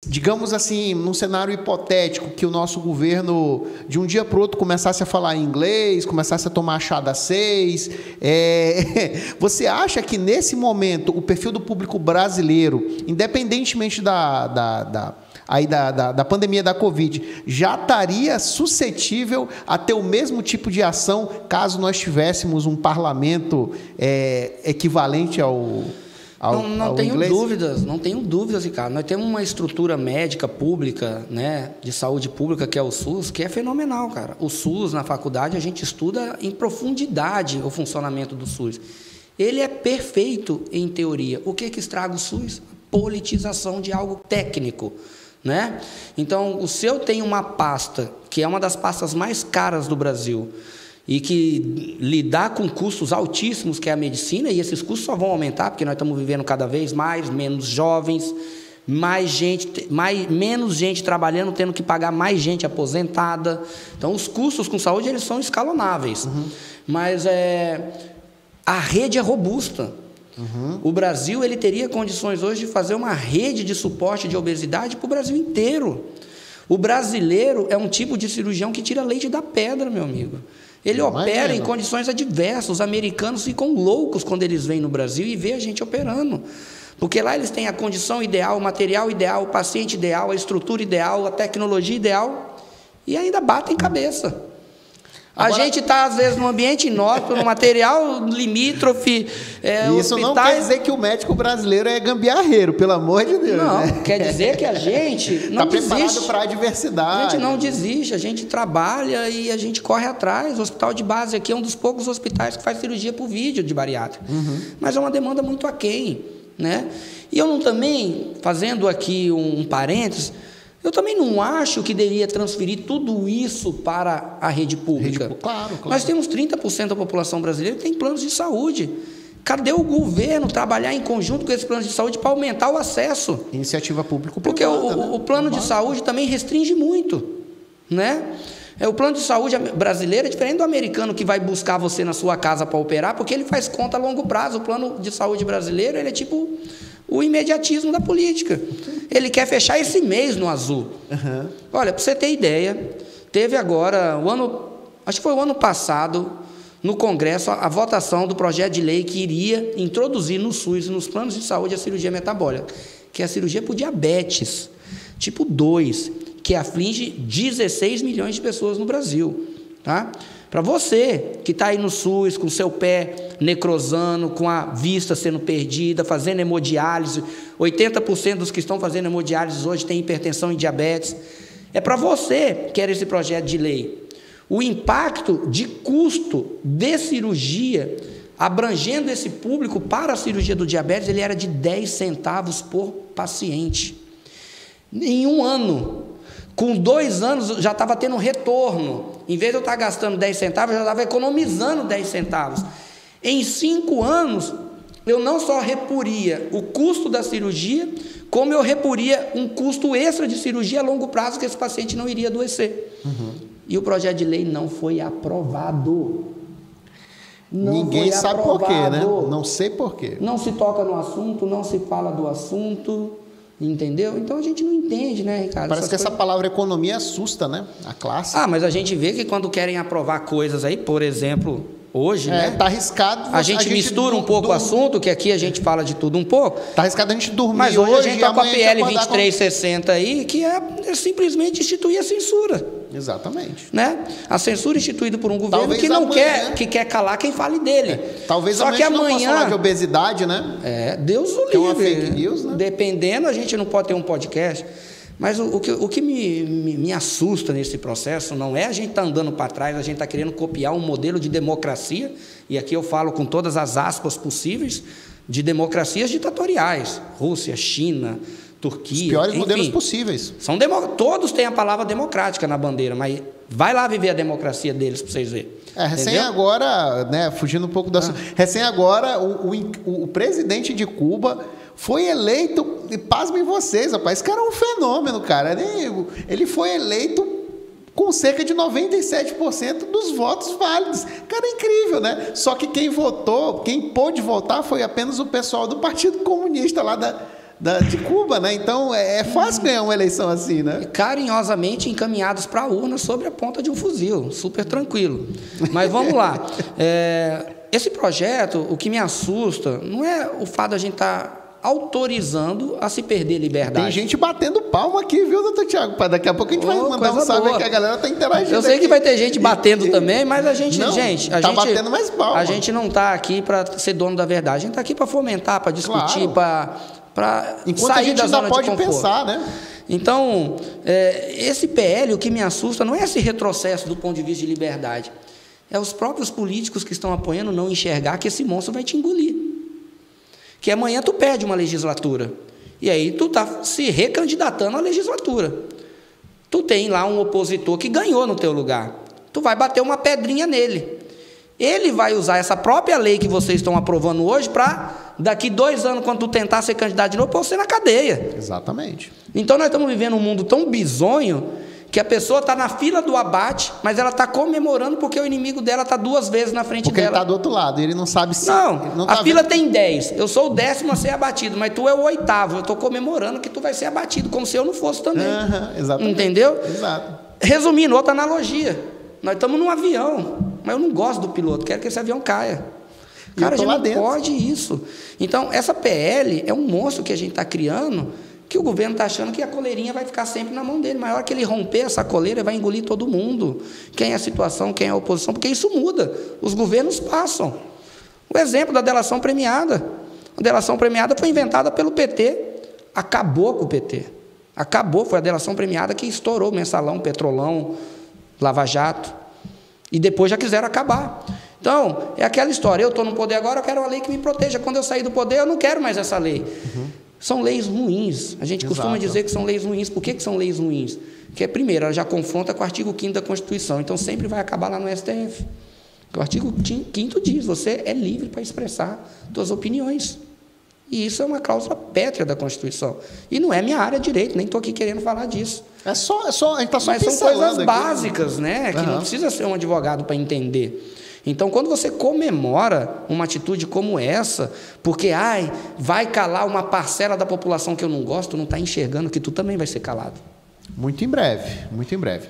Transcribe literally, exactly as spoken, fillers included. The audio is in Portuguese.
digamos assim, num cenário hipotético, que o nosso governo, de um dia para o outro, começasse a falar inglês, começasse a tomar chá das seis, é, você acha que, nesse momento, o perfil do público brasileiro, independentemente da, da, da, aí da, da, da pandemia da Covid, já estaria suscetível a ter o mesmo tipo de ação caso nós tivéssemos um parlamento é, equivalente ao... Ao, não não ao tenho inglês? dúvidas, não tenho dúvidas, Ricardo. Nós temos uma estrutura médica pública, né, de saúde pública, que é o SUS, que é fenomenal, cara. O SUS, na faculdade, a gente estuda em profundidade o funcionamento do SUS. Ele é perfeito em teoria. O que que estraga o SUS? Politização de algo técnico, né? Então, o se eu tenho uma pasta, que é uma das pastas mais caras do Brasil, e que lidar com custos altíssimos, que é a medicina, e esses custos só vão aumentar, porque nós estamos vivendo cada vez mais, menos jovens, mais gente, mais, menos gente trabalhando, tendo que pagar mais gente aposentada. Então, os custos com saúde, eles são escalonáveis. Uhum. Mas é, a rede é robusta. Uhum. O Brasil, ele teria condições hoje de fazer uma rede de suporte de obesidade para o Brasil inteiro. O brasileiro é um tipo de cirurgião que tira leite da pedra, meu amigo. Ele não opera imagina. Em condições adversas. Os americanos ficam loucos quando eles vêm no Brasil e vê a gente operando. Porque lá eles têm a condição ideal, o material ideal, o paciente ideal, a estrutura ideal, a tecnologia ideal, e ainda batem cabeça. Agora, a gente está, às vezes, num ambiente inóspito, no material limítrofe. É, isso hospitais... não quer dizer que o médico brasileiro é gambiarreiro, pelo amor de Deus. Não, né? Quer dizer que a gente não tá desiste. Está preparado para a diversidade. A gente não desiste, a gente trabalha e a gente corre atrás. O hospital de base aqui é um dos poucos hospitais que faz cirurgia por vídeo de bariátrica. Uhum. Mas é uma demanda muito aquém, né? E eu não também, fazendo aqui um, um parênteses, eu também não acho que deveria transferir tudo isso para a rede pública. Rede, claro, claro. Nós temos trinta por cento da população brasileira que tem planos de saúde. Cadê o governo trabalhar em conjunto com esses planos de saúde para aumentar o acesso? Iniciativa público-privada. Porque o, né? o plano de saúde também restringe muito, né? É, o plano de saúde brasileiro é diferente do americano, que vai buscar você na sua casa para operar, porque ele faz conta a longo prazo. O plano de saúde brasileiro, ele é tipo o imediatismo da política. Ele quer fechar esse mês no azul. Uhum. Olha, para você ter ideia, teve agora, o ano, acho que foi o ano passado, no Congresso, a, a votação do projeto de lei que iria introduzir no SUS e nos planos de saúde a cirurgia metabólica, que é a cirurgia por diabetes, tipo dois, que aflige dezesseis milhões de pessoas no Brasil. Tá? Para você que está aí no SUS, com seu pé necrosando, com a vista sendo perdida, fazendo hemodiálise, oitenta por cento dos que estão fazendo hemodiálise hoje têm hipertensão e diabetes. É para você que era esse projeto de lei. O impacto de custo de cirurgia, abrangendo esse público para a cirurgia do diabetes, ele era de dez centavos por paciente. Em um ano, com dois anos, já estava tendo retorno. Em vez de eu estar gastando dez centavos, eu já estava economizando dez centavos. Em cinco anos, eu não só repuria o custo da cirurgia, como eu repuria um custo extra de cirurgia a longo prazo, que esse paciente não iria adoecer. Uhum. E o projeto de lei não foi aprovado. Não Ninguém foi sabe aprovado. por quê, né? Não sei por quê. Não se toca no assunto, não se fala do assunto, entendeu? Então a gente não entende, né, Ricardo? Parece Essas que essa coisas... palavra economia assusta, né? A classe. Ah, mas a gente vê que quando querem aprovar coisas aí, por exemplo, hoje, é, né? Tá arriscado. A gente, a gente mistura um pouco o assunto, que aqui a gente fala de tudo um pouco. Tá arriscado a gente dormir mas hoje, hoje a gente está com a P L vinte e três sessenta com... aí, que é, é simplesmente instituir a censura. Exatamente. Né? A censura instituída por um governo Talvez que não amanhã... quer, que quer calar quem fale dele. É. Talvez Só amanhã que a gente amanhã não possa falar de obesidade, né? É, Deus o livre. É uma fake news, né? Dependendo, a gente não pode ter um podcast. Mas o, o que, o que me, me, me assusta nesse processo não é a gente estar tá andando para trás, a gente está querendo copiar um modelo de democracia, e aqui eu falo com todas as aspas possíveis, de democracias ditatoriais. Rússia, China, Turquia. Os piores enfim, modelos possíveis. São demo... Todos têm a palavra democrática na bandeira, mas vai lá viver a democracia deles para vocês verem. É, recém Entendeu? agora, né, fugindo um pouco da... Ah. Recém agora, o, o, o presidente de Cuba foi eleito, e pasmem vocês, rapaz, esse cara é um fenômeno, cara. Ele, ele foi eleito com cerca de noventa e sete por cento dos votos válidos. Cara, é incrível, né? Só que quem votou, quem pôde votar foi apenas o pessoal do Partido Comunista lá da, da, de Cuba, né? Então é, é fácil ganhar uma eleição assim, né? Carinhosamente encaminhados para a urna sobre a ponta de um fuzil, super tranquilo. Mas vamos lá. É, esse projeto, o que me assusta, não é o fato da gente estar tá autorizando a se perder liberdade. Tem gente batendo palma aqui, viu, doutor Tiago? Daqui a pouco a gente oh, vai mandar um salve aqui, a galera está interagindo. Eu sei aqui. que vai ter gente batendo e, também, mas a gente, não, gente, a tá gente, batendo mais palma. A gente não está aqui para ser dono da verdade, a gente está aqui para fomentar, para discutir, claro. para enquanto sair a gente da ainda zona pode de conforto. pensar, né? Então, é, esse P L, o que me assusta não é esse retrocesso do ponto de vista de liberdade, é os próprios políticos que estão apoiando não enxergar que esse monstro vai te engolir. Que amanhã tu perde uma legislatura. E aí tu está se recandidatando à legislatura. Tu tem lá um opositor que ganhou no teu lugar. Tu vai bater uma pedrinha nele. Ele vai usar essa própria lei que vocês estão aprovando hoje para, daqui dois anos, quando tu tentar ser candidato de novo, pôr você na cadeia. Exatamente. Então nós estamos vivendo um mundo tão bizonho que a pessoa está na fila do abate, mas ela está comemorando porque o inimigo dela está duas vezes na frente porque dela. Porque ele está do outro lado, e ele não sabe se... Não, não a tá fila vendo. tem dez, eu sou o décimo a ser abatido, mas tu é o oitavo, eu estou comemorando que tu vai ser abatido, como se eu não fosse também. Uhum, exatamente. Entendeu? Exato. Resumindo, outra analogia, nós estamos num avião, mas eu não gosto do piloto, quero que esse avião caia. Cara, a gente não dentro. pode isso. Então, essa P L é um monstro que a gente está criando, que o governo está achando que a coleirinha vai ficar sempre na mão dele. Mas na hora que ele romper essa coleira, vai engolir todo mundo. Quem é a situação, quem é a oposição, porque isso muda. Os governos passam. O exemplo da delação premiada. A delação premiada foi inventada pelo P T. Acabou com o P T. Acabou, foi a delação premiada que estourou Mensalão, Petrolão, Lava Jato. E depois já quiseram acabar. Então, é aquela história. Eu estou no poder agora, eu quero uma lei que me proteja. Quando eu sair do poder, eu não quero mais essa lei. Uhum. São leis ruins. A gente Exato. costuma dizer que são leis ruins. Por que, que são leis ruins? Porque, primeiro, ela já confronta com o artigo quinto da Constituição. Então, sempre vai acabar lá no S T F. O artigo quinto diz, você é livre para expressar suas opiniões. E isso é uma cláusula pétrea da Constituição. E não é minha área de direito, nem estou aqui querendo falar disso. É só, é só, a gente está só Mas são coisas aqui, básicas, né? Que uhum. não precisa ser um advogado para entender. Então, quando você comemora uma atitude como essa, porque ai, vai calar uma parcela da população que eu não gosto, não está enxergando que tu também vai ser calado. Muito em breve, muito em breve.